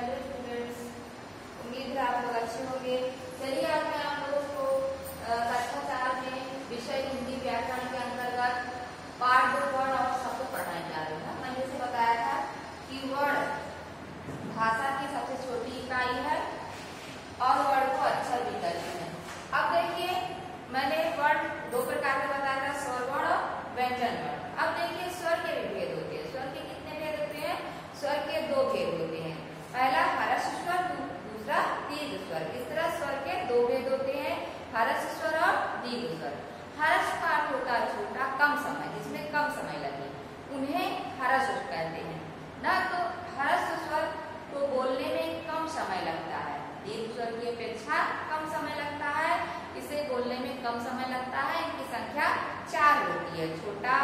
Hello students, उम्मीद है आप लोग अच्छे होंगे। चलिए आज मैं आप लोगों को कक्षा 4 में विषय हिंदी व्याकरण के अंतर्गत पाठ 2 वर्ण और शब्द पढ़ाने जा रही हूँ। मैंने जैसे बताया था कि वर्ण भाषा की सबसे छोटी इकाई है और वर्ण को अक्षर भी कहते हैं। अब देखिए, मैंने वर्ण 2 प्रकार के बताया था, स्वर वर्ण और व्यंजन वर्ण। अब देखिए, स्वर के भी भेद होते हैं। स्वर के कितने भेद होते हैं? स्वर के 2 भेद होते हैं। पहला ह्रस्व स्वर, दूसरा दीर्घ स्वर। इस तरह स्वर के 2 भेद होते हैं, ह्रस्व स्वर और दीर्घ स्वर। ह्रस्व का अर्थ होता है छोटा, कम समय, जिसमें कम समय लगे, उन्हें ह्रस्व कहते हैं ना। तो ह्रस्व स्वर को बोलने में कम समय लगता है, दीर्घ स्वर की अपेक्षा कम समय लगता है, इसे बोलने में कम समय लगता है। इनकी संख्या 4 होती है, छोटा,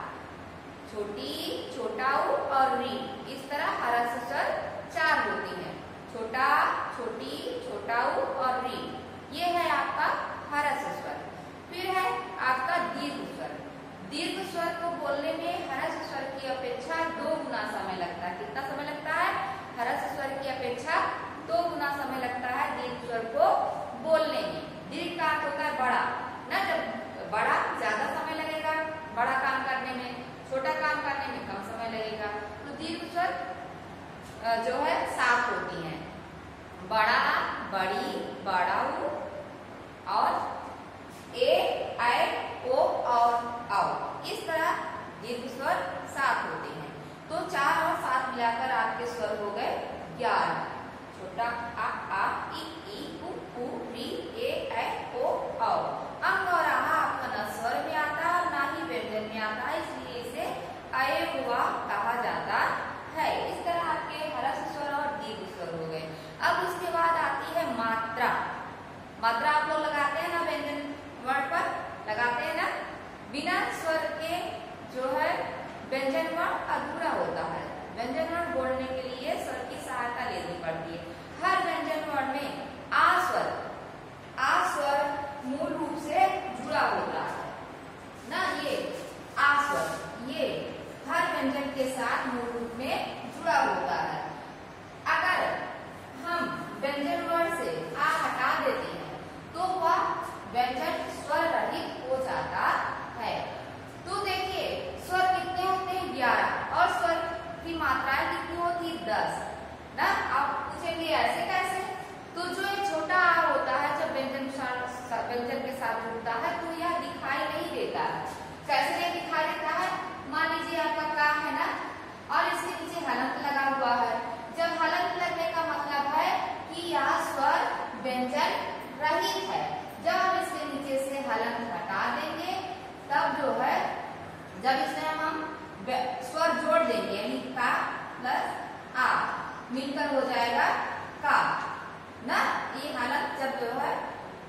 छोटी, छोटाऊ और री। इस तरह ह्रस्व स्वर 4 होती है, छोटा, छोटी, छोटाऊ और री। ये है आपका ह्रस्व स्वर। फिर है आपका दीर्घ स्वर। दीर्घ स्वर को बोलने में ह्रस्व स्वर की अपेक्षा 2 गुना समय लगता है। कितना समय लगता है? ह्रस्व स्वर की अपेक्षा 2 गुना समय लगता है दीर्घ स्वर को बोलने में। दीर्घ का अर्थ होता है बड़ा ना, जब बड़ा ज्यादा समय लगेगा बड़ा काम करने में, छोटा काम करने में कम समय लगेगा। तो दीर्घ स्वर जो है 7 होती हैं, बड़ा, बड़ी, बड़ाऊ और ए, ऐ, ओ और औ। इस तरह दीर्घ स्वर 7 होते हैं। तो 4 और 7 मिलाकर आपके स्वर हो गए 11। छोटा आ, ई, उ, री, ए, ऐ, ओ, औ। अंग और आहा आपका न स्वर में आता है ना ही व्यंजन में आता है, इसलिए इसे अये हुआ कहा जाता है। इस तरह आपके ह्रस्व स्वर और दीर्घ स्वर हो गए। अब उसके बाद आती है मात्रा। मात्रा आप लोग लगाते हैं ना, व्यंजन वर्ण पर लगाते हैं ना। बिना स्वर के जो है व्यंजन वर्ण अधूरा होता है। व्यंजन वर्ण बोलने के लिए स्वर की सहायता लेनी पड़ती है। हर व्यंजन वर्ण में आ स्वर मूल रूप से जुड़ा होता है ना। ये आ स्वर ये हर व्यंजन के साथ मूल रूप में जुड़ा होता है। अगर हम व्यंजन वर्ण से आ हटा देते हैं तो वह व्यंजन स्वर रहित हो जाता है। तो देखिए, स्वर कितने होते हैं? 11। और स्वर की मात्राएं कितनी होती है? 10 ना। आप पूछेंगे ऐसे कैसे? तो जो एक छोटा आ होता है, जब व्यंजन के साथ जुड़ता है तो यह दिखाई नहीं देता है। कैसे नहीं दिखाई देता है? मान लीजिए आपका का है ना, और इसके नीचे हलंत लगा हुआ है। जब हलंत लगने का मतलब है कि यह स्वर व्यंजन रहित है। जब हम इसके नीचे से हलंत हटा देंगे तब जो है, जब इसमें हम स्वर जोड़ देंगे, यानी का प्लस आ मिलकर हो जाएगा का ना। ये हलंत जब जो है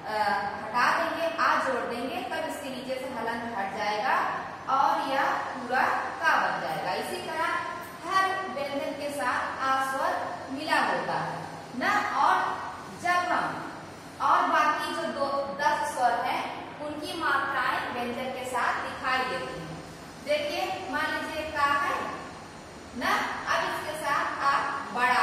हटा देंगे, आ जोड़ देंगे, तब इसके नीचे से हलंत हट जाएगा और यह पूरा का बन जाएगा। इसी तरह हर व्यंजन के साथ आ स्वर मिला होता है ना। और जब हम और बाकी जो 10 स्वर हैं उनकी मात्राएं व्यंजन के साथ दिखाई देती हैं। देखिए, मान लीजिए का है ना, अब इसके साथ आप बड़ा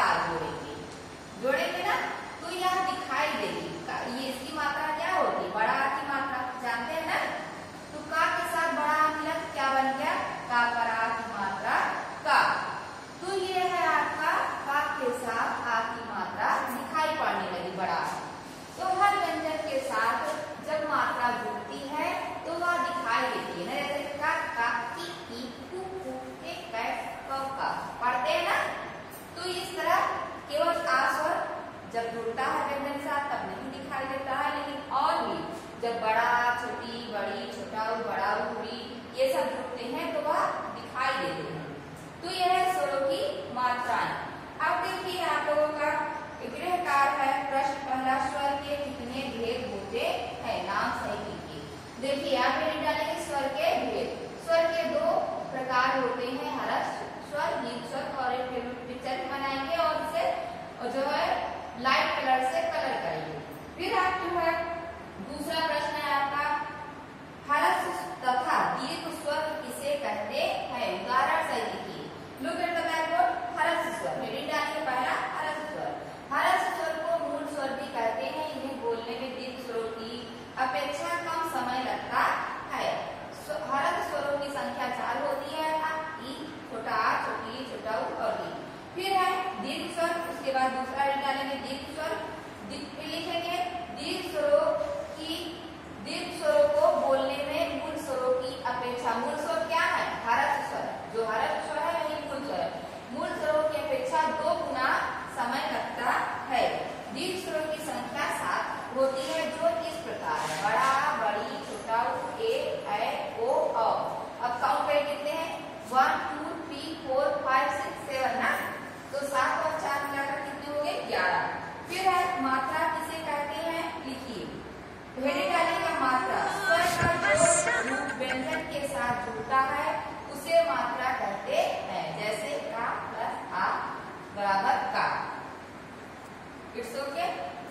जोड़ेंगे ना, तो यह दिखाई देगी। ये इसकी मात्रा क्या होगी? बड़ा की मात्रा जानते हैं ना। तो का के साथ बड़ा मिला तो क्या बन गया? का पर आ की मात्रा का। तो ये है आपका का के साथ आ की मात्रा दिखाई पड़ने लगी, बड़ा। तो हर व्यंजन के साथ जब मात्रा जुड़ती है तो वह दिखाई देती है ना, जैसे का, की, कु, ए, कै, का पढ़ते हैं ना। तो इस तरह केवल आ स्वर जब जुड़ता है व्यंजन के साथ तब नहीं दिखाई देता है, लेकिन और भी जब बड़ा, छोटी, बड़ी, छोटाऊ, बड़ाऊ, री ये सब जुड़ते हैं तो वह दिखाई देते हैं। तो यह है स्वरों की मात्राएं। अब देखिए, आप लोगों का गृहकार है प्रश्न पहला, स्वर के कितने भेद होते हैं? नाम सही कीजिए। देखिए, आप लिख डालेंगे स्वर के भेद। स्वर के 2 प्रकार होते हैं, ह्रस्व स्वर, दीर्घ स्वर। और एक पिक्चर बनाएंगे और इसे जो है लाइट कलर से कलर करेंगे। फिर आप जो है दूसरा प्रश्न है आपका, ह्रस्व तथा दीर्घ स्वर किसे कहते हैं? उदाहरण सही लिखिए। Look at the blackboard. ह्रस्व स्वर में डालिए पहला ह्रस्व स्वर। उसके बाद दूसरा डालेंगे दीर्घ स्वर, लिखेंगे दीर्घ स्वरों को बोलने में मूल स्वरों की अपेक्षा, मूल स्वर क्या है? हरफ स्वर। जो हरफ स्वर है वही मूल स्वर है। मूल स्वरों की अपेक्षा 2 गुना समय लगता है। दीर्घ स्वरों की संख्या 7 होती है, जो इस प्रकार है: बड़ा, बड़ी, छोटा, ए, ऐ, ओ, औ। अब काउंट करें कितने हैं? 1 2 3 4 5 6 7 ना, तो 7 और 4 मिलाकर कितने हो गए? 11। फिर है मात्रा, किसे कहते हैं? लिखिए, पहले डालेगा मात्रा। स्वर का जो रूप व्यंजन के साथ जुड़ता है उसे मात्रा कहते हैं। जैसे का प्लस आ बराबर का। It's okay.